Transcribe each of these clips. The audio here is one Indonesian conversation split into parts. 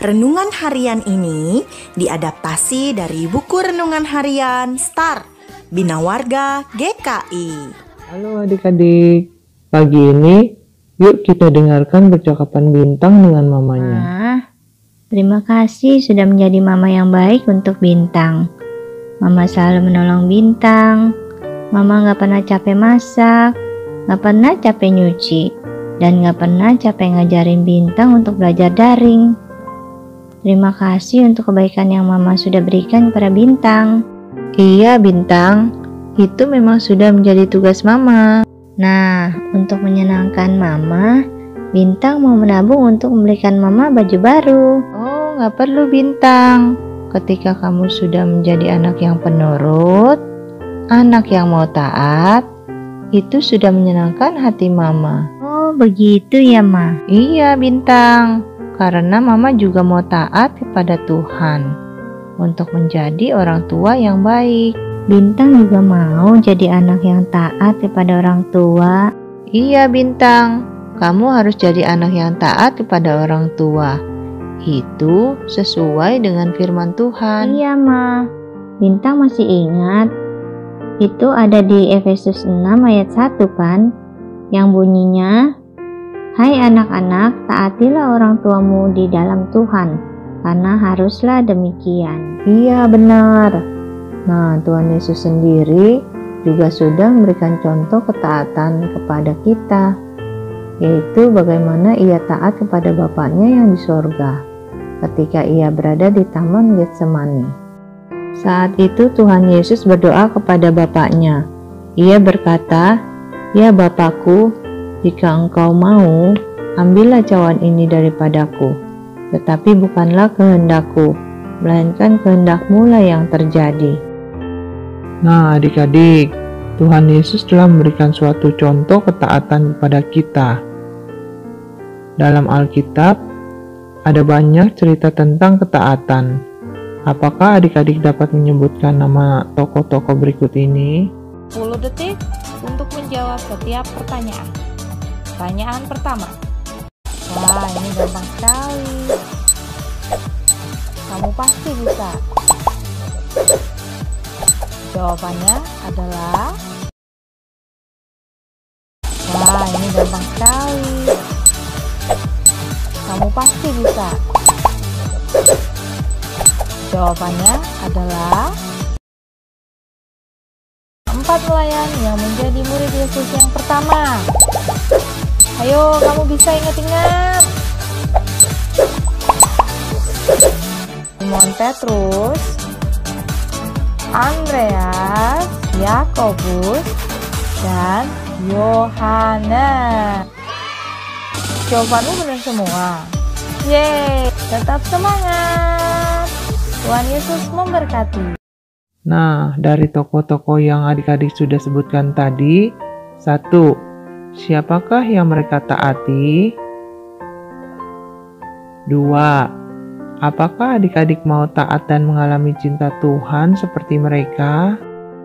Renungan harian ini diadaptasi dari buku renungan harian Star Bina Warga GKI. Halo adik-adik, pagi ini yuk kita dengarkan percakapan Bintang dengan mamanya. Terima kasih sudah menjadi mama yang baik untuk Bintang. Mama selalu menolong Bintang. Mama gak pernah capek masak, gak pernah capek nyuci, dan gak pernah capek ngajarin Bintang untuk belajar daring. Terima kasih untuk kebaikan yang Mama sudah berikan kepada Bintang. Iya Bintang, itu memang sudah menjadi tugas Mama. Nah, untuk menyenangkan Mama, Bintang mau menabung untuk membelikan Mama baju baru. Oh, gak perlu Bintang. Ketika kamu sudah menjadi anak yang penurut, anak yang mau taat, itu sudah menyenangkan hati Mama. Oh, begitu ya, Ma? Iya Bintang, karena Mama juga mau taat kepada Tuhan untuk menjadi orang tua yang baik. Bintang juga mau jadi anak yang taat kepada orang tua. Iya Bintang, kamu harus jadi anak yang taat kepada orang tua. Itu sesuai dengan firman Tuhan. Iya, Ma. Bintang masih ingat. Itu ada di Efesus 6 ayat 1 kan? Yang bunyinya, "Hai anak-anak, taatilah orang tuamu di dalam Tuhan, karena haruslah demikian." Iya benar. Nah, Tuhan Yesus sendiri juga sudah memberikan contoh ketaatan kepada kita, yaitu bagaimana ia taat kepada Bapaknya yang di sorga ketika ia berada di Taman Getsemani. Saat itu Tuhan Yesus berdoa kepada Bapaknya. Ia berkata, "Ya Bapakku, jika Engkau mau, ambillah cawan ini daripadaku. Tetapi bukanlah kehendakku, melainkan kehendak-Mu lah yang terjadi." Nah adik-adik, Tuhan Yesus telah memberikan suatu contoh ketaatan kepada kita. Dalam Alkitab, ada banyak cerita tentang ketaatan. Apakah adik-adik dapat menyebutkan nama tokoh-tokoh berikut ini? 10 detik untuk menjawab setiap pertanyaan. Pertanyaan pertama. Wah, ini gampang sekali. Kamu pasti bisa. Jawabannya adalah, wah, ini gampang sekali. Kamu pasti bisa. Jawabannya adalah 4 nelayan yang menjadi murid Yesus yang pertama. Ayo, kamu bisa ingat-ingat. Simon Petrus, Andreas, Yakobus, dan Yohanes. Jawabanmu benar semua. Yeay, tetap semangat. Tuhan Yesus memberkati. Nah, dari tokoh-tokoh yang adik-adik sudah sebutkan tadi, 1. Siapakah yang mereka taati? 2. Apakah adik-adik mau taat dan mengalami cinta Tuhan seperti mereka?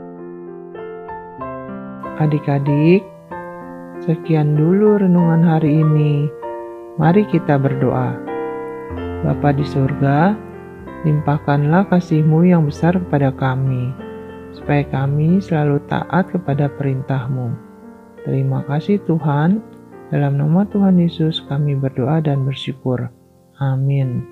Adik-adik, sekian dulu renungan hari ini. Mari kita berdoa. Bapa di surga, limpahkanlah kasih-Mu yang besar kepada kami, supaya kami selalu taat kepada perintah-Mu. Terima kasih Tuhan, dalam nama Tuhan Yesus kami berdoa dan bersyukur. Amin.